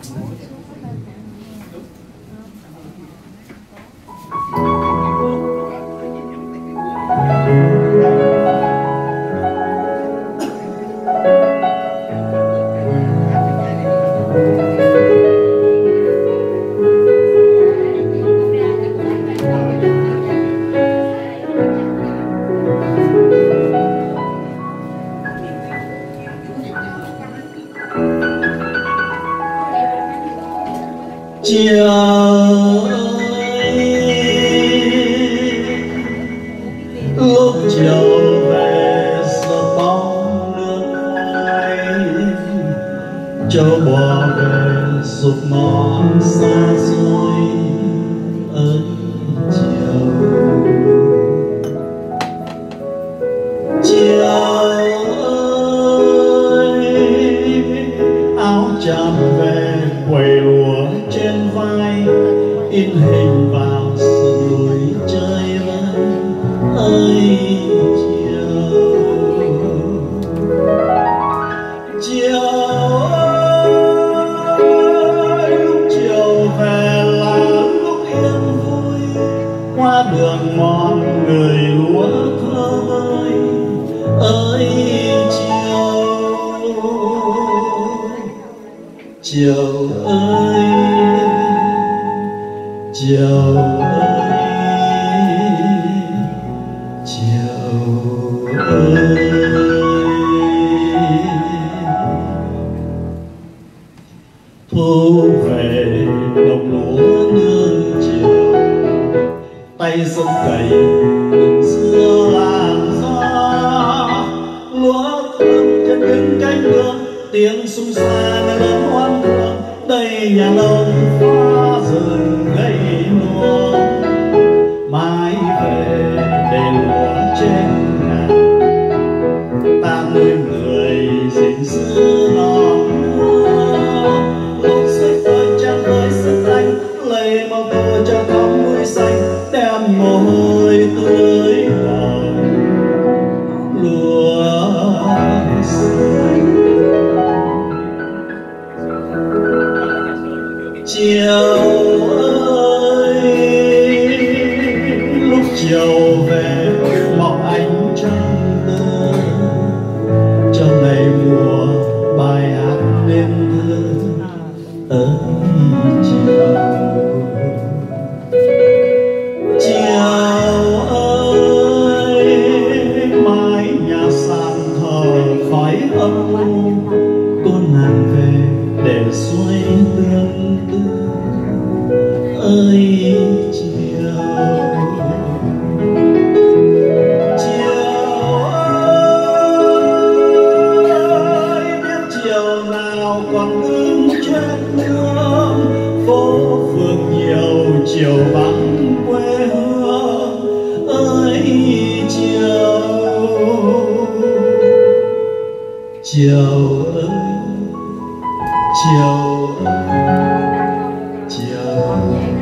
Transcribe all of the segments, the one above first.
Chiều lúc chiều về giọt bóng nước phai, châu bò về dục mòn xa xôi ơi chiều. Chiều ơi áo tràm về quầy lúa trên vai, in hình vào sườn núi chơi vơi ơi chiều. Chiều ơi lúc chiều về là lúc yên vui, qua đường mòn người lúa thơ vơi ơi chiều. Chiều ơi chiều ơi chiều ơi. Thu về đồng lúa nương chiều, tay giông cày đường xưa làn gió, lúa thơm trên những cánh đường, tiếng súng xa nghe lớn hoang đường. Đây nhà nông phá rừng gây lúa, mãi về để lúa trên ngàn. Ta nuôi người gìn giữ non lúa, lúc xếp tôi trang với sức anh, lấy màu tô cho con mũi xanh, đem mồ hôi tưới vào lúa xanh. Chiều ơi lúc chiều về mọc ánh trăng tơ, cho ngày mùa bài hát đêm thơ ơi chiều. Chiều ơi mái nhà sàn thờ khói âm, cô nàng về để xuôi tương tư ơi chiều. Chiều ơi biết chiều nào còn đứng trên nương, phố phường nhiều chiều vắng quê hương ơi chiều. Chiều ơi chiều chiều ơi.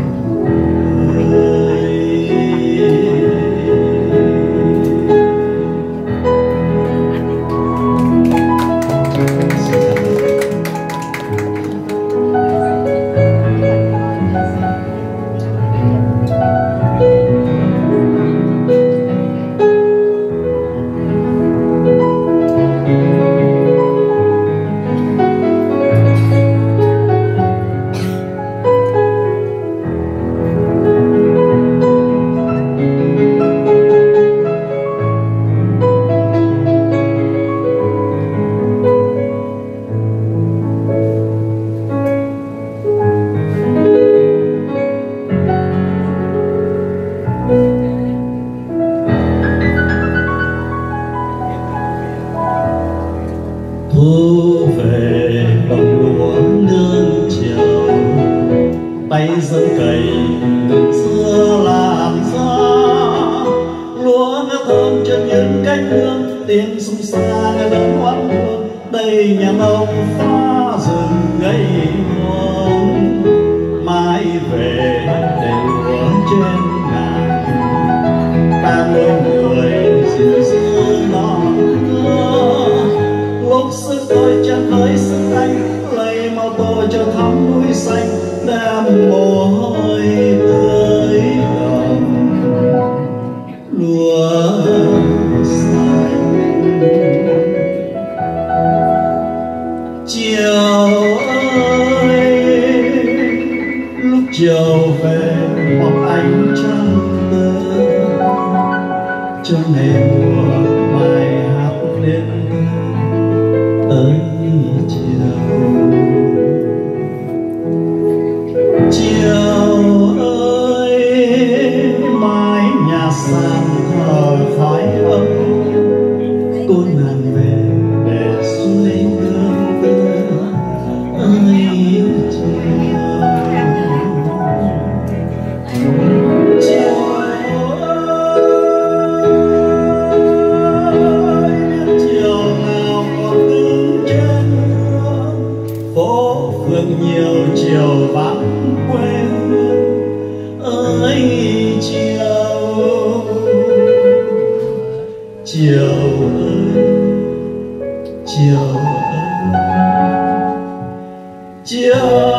cho thắm núi xanh đam mồ hôi tới đồng lúa xanh. Chiều ơi lúc chiều về mong ánh trăng tơ cho ngày mùa bài hát lên ơi chiều. Chiều ơi mái nhà sàn thờ khói ấm cô nàng về để suối hương tơ ơi chiều. Chiều ơi biết chiều nào còn đứng trên phố phường nhiều chiều vắng quê hương ơi chiều. Chiều ơi chiều ơi chiều